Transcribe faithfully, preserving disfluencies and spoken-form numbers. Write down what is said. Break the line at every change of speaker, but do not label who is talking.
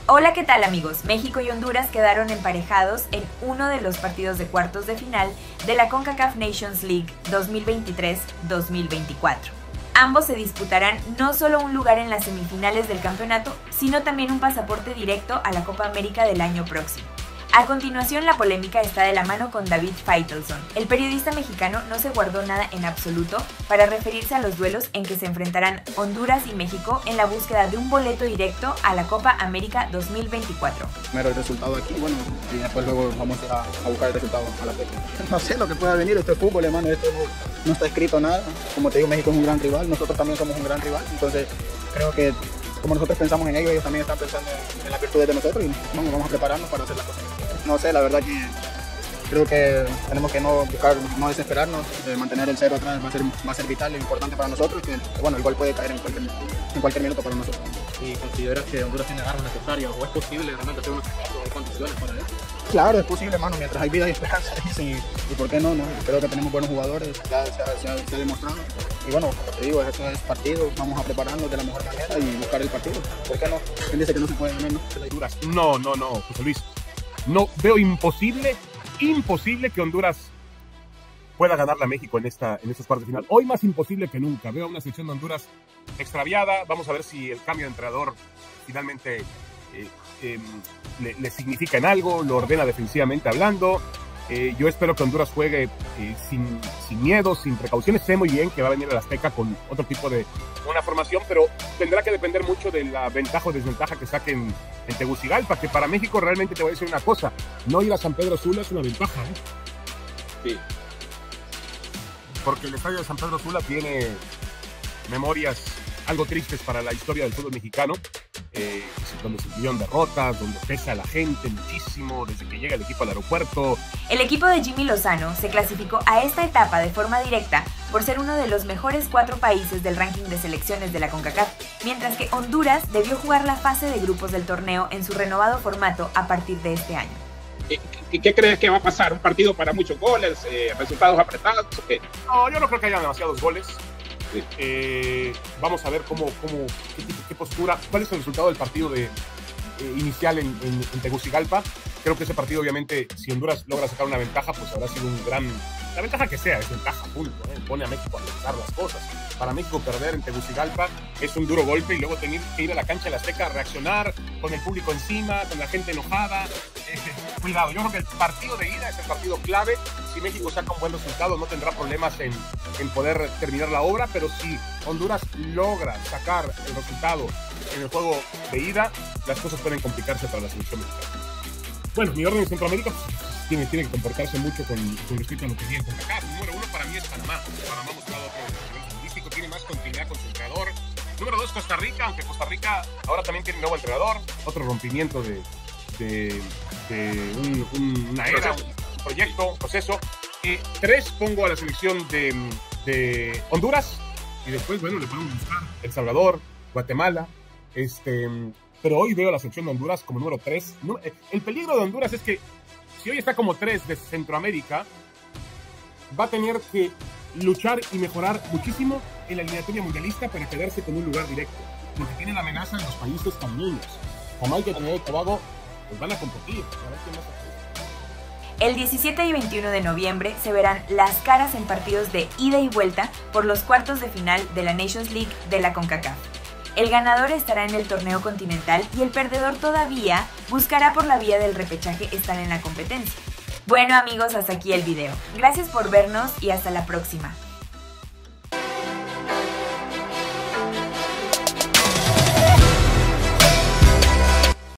Hola, ¿qué tal amigos? México y Honduras quedaron emparejados en uno de los partidos de cuartos de final de la CONCACAF Nations League dos mil veintitrés dos mil veinticuatro. Ambos se disputarán no solo un lugar en las semifinales del campeonato, sino también un pasaporte directo a la Copa América del año próximo. A continuación, la polémica está de la mano con David Faitelson. El periodista mexicano no se guardó nada en absoluto para referirse a los duelos en que se enfrentarán Honduras y México en la búsqueda de un boleto directo a la Copa América dos mil veinticuatro.
Primero el resultado aquí, bueno, y después luego vamos a, a buscar el resultado a la fecha. No sé lo que pueda venir, esto es fútbol, hermano, esto no, no está escrito nada. Como te digo, México es un gran rival, nosotros también somos un gran rival, entonces creo que como nosotros pensamos en ellos, ellos también están pensando en las virtudes de nosotros y vamos, vamos a prepararnos para hacer las cosas. No sé, la verdad que creo que tenemos que no buscar, no desesperarnos, de mantener el cero atrás va a ser, va a ser vital e importante para nosotros, que bueno, el gol puede caer en cualquier, en cualquier minuto para nosotros.
¿Y consideras que Honduras tiene armas necesarias o es posible realmente hacer unos campeonatos o hay condiciones para eso?
Claro, es posible, hermano, mientras hay vida y esperanza, y, y por qué no, no, creo que tenemos buenos jugadores, ya se ha, se ha, se ha demostrado. Y bueno, como te digo, esto es partido, vamos a prepararnos de la mejor manera y buscar el partido. ¿Por qué no? ¿Quién dice que no se puede ganar, no?
Honduras. No, no, no, José Luis. No veo imposible, imposible que Honduras pueda ganarle a México en, esta, en estos cuartos de final. Hoy más imposible que nunca. Veo una selección de Honduras extraviada. Vamos a ver si el cambio de entrenador finalmente eh, eh, le, le significa en algo, lo ordena defensivamente hablando. Eh, yo espero que Honduras juegue eh, sin, sin miedo, sin precauciones. Sé muy bien que va a venir el Azteca con otro tipo de una formación, pero tendrá que depender mucho de la ventaja o desventaja que saquen en Tegucigalpa, que para México realmente te voy a decir una cosa, no ir a San Pedro Sula es una ventaja, ¿eh?
Sí.
Porque el estadio de San Pedro Sula tiene memorias algo tristes para la historia del fútbol mexicano, eh, donde se tuvieron derrotas, donde pesa a la gente muchísimo, desde que llega el equipo al aeropuerto.
El equipo de Jimmy Lozano se clasificó a esta etapa de forma directa por ser uno de los mejores cuatro países del ranking de selecciones de la CONCACAF, mientras que Honduras debió jugar la fase de grupos del torneo en su renovado formato a partir de este año.
¿Qué, qué crees que va a pasar? ¿Un partido para muchos goles? Eh, ¿Resultados apretados? ¿O qué?
No, yo no creo que haya demasiados goles.
Sí.
Eh, vamos a ver cómo, cómo qué, qué postura, cuál es el resultado del partido de, eh, inicial en, en, en Tegucigalpa. Creo que ese partido, obviamente, si Honduras logra sacar una ventaja, pues habrá sido un gran... La ventaja que sea, es ventaja, punto, ¿eh? Pone a México a pensar las cosas. Para México perder en Tegucigalpa es un duro golpe y luego tener que ir a la cancha de la Azteca a reaccionar con el público encima, con la gente enojada. Eh, cuidado, yo creo que el partido de ida es el partido clave. Si México saca un buen resultado no tendrá problemas en, en poder terminar la obra, pero si Honduras logra sacar el resultado en el juego de ida, las cosas pueden complicarse para la selección mexicana. Bueno, mi orden en Centroamérica pues, tiene, tiene que comportarse mucho con, con respecto a lo que viene con acá. Número uno para mí es Panamá. Panamá ha mostrado otro nivel futbolístico, tiene más continuidad con su entrenador. Número dos, Costa Rica, aunque Costa Rica ahora también tiene un nuevo entrenador. Otro rompimiento de, de, de un, un, una era, un proyecto, un proceso. Eh, tres, pongo a la selección de, de Honduras. Y después, bueno, le podemos buscar El Salvador, Guatemala, este... Pero hoy veo la selección de Honduras como número tres. El peligro de Honduras es que si hoy está como tres de Centroamérica, va a tener que luchar y mejorar muchísimo en la eliminatoria mundialista para quedarse con un lugar directo. Porque tiene la amenaza de los países caribeños. Jamaica y Trinidad y Tobago pues van a competir. A ver quién más hace.
El diecisiete y veintiuno de noviembre se verán las caras en partidos de ida y vuelta por los cuartos de final de la Nations League de la CONCACAF. El ganador estará en el torneo continental y el perdedor todavía buscará por la vía del repechaje estar en la competencia. Bueno amigos, hasta aquí el video. Gracias por vernos y hasta la próxima.